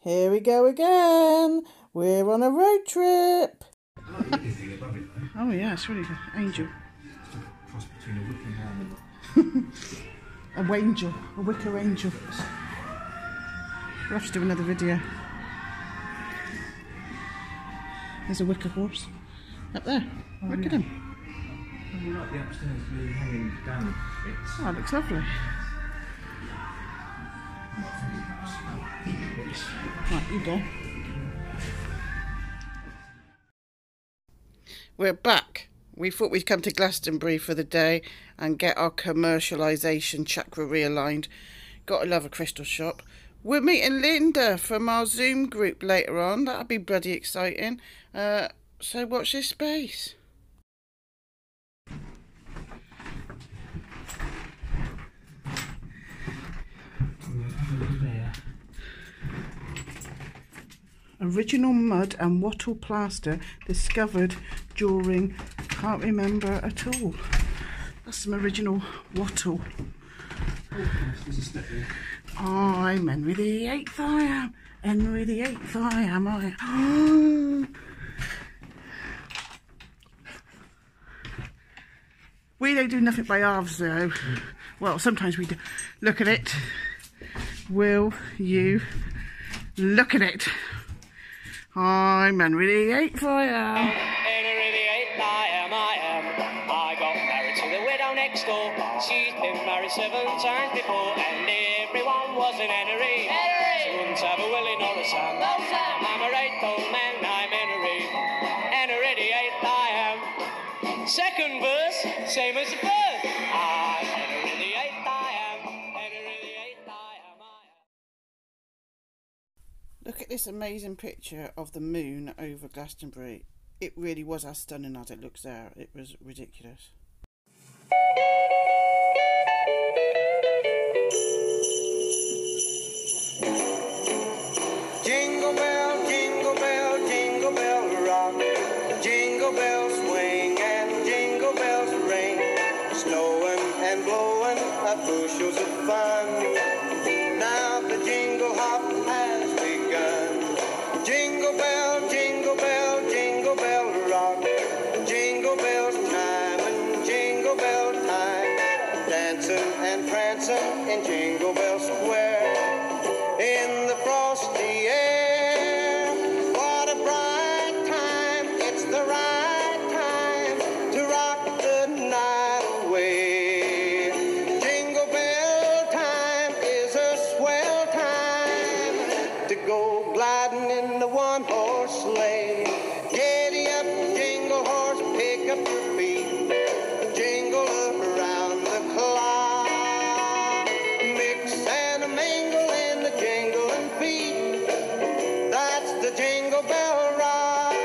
Here we go again. We're on a road trip. Oh yeah, it's really good. Angel. Cross between a Wickham and a angel, a wicker angel. We'll have to do another video. There's a wicker horse up there. Oh, look at him. I like the upstairs blue hanging down bits. Oh, it looks lovely. Right, you go. We're back. We thought we'd come to Glastonbury for the day and get our commercialisation chakra realigned. Got to love a crystal shop. We're meeting Linda from our Zoom group later on. That'll be bloody exciting. So watch this space. Original mud and wattle plaster discovered during, can't remember at all. That's some original wattle. Oh, I'm Henry the Eighth, I am. Henry the Eighth, I am. We don't do nothing by halves though. Well, sometimes we do. Look at it. Will you look at it? I'm Henry the Eighth, I am. Henry the Eighth, I am. I got married to the widow next door. She's been married 7 times before, and everyone was an Henry. She wouldn't have a Willie nor a Sam. I'm a right old man, I'm Henry. Henry the Eighth, I am. Second verse, same as the first. I'm Henry the Eighth, I am. Henry the Eighth, I am. Look at this amazing picture of the moon over Glastonbury. It really was as stunning as it looks there. It was ridiculous. Jingle bell, jingle bell, jingle bell rock. Jingle bells swing and jingle bells ring. Snowing and blowing up bushels of fun. Now the jingle hop has begun. Jingle bell, jingle bell, jingle bell rock. Jingle bells chime and jingle bell time. Dancing and prancing in Jingle Bell Square. In the frosty air, what a bright time. It's the right time to rock the night away. Jingle bell time is a swell time to go gliding in the one-horse sleigh. Giddy up, jingle horse, pick up your feet. Jingle around the clock. Mix and a mingle in the jingling feet. That's the Jingle Bell Rock.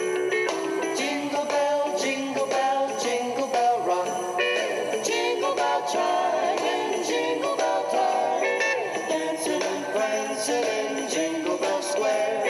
Jingle bell, jingle bell, jingle bell rock. Jingle bell chime and jingle bell time. Dancing and prancing in Jingle Bell Square.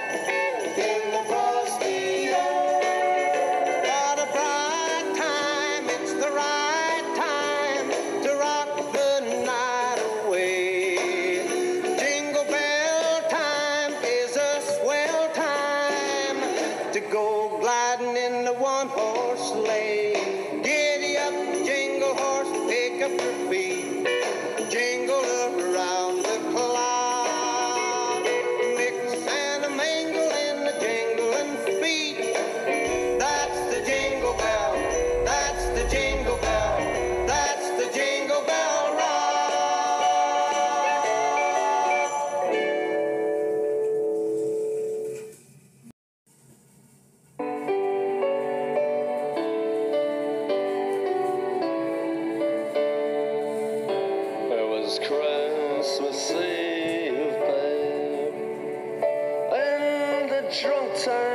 In the frosty air. What a bright time, it's the right time to rock the night away. Jingle bell time is a swell time to go gliding in the one-horse sleigh. Giddy up, jingle horse, pick up your feet. Jingle around the clock. Mix and a mingle in the jingling feet. That's the Jingle Bell. That's the Jingle Bell. That's the Jingle Bell Rock. It was Christmas Eve, babe, in the drunk time.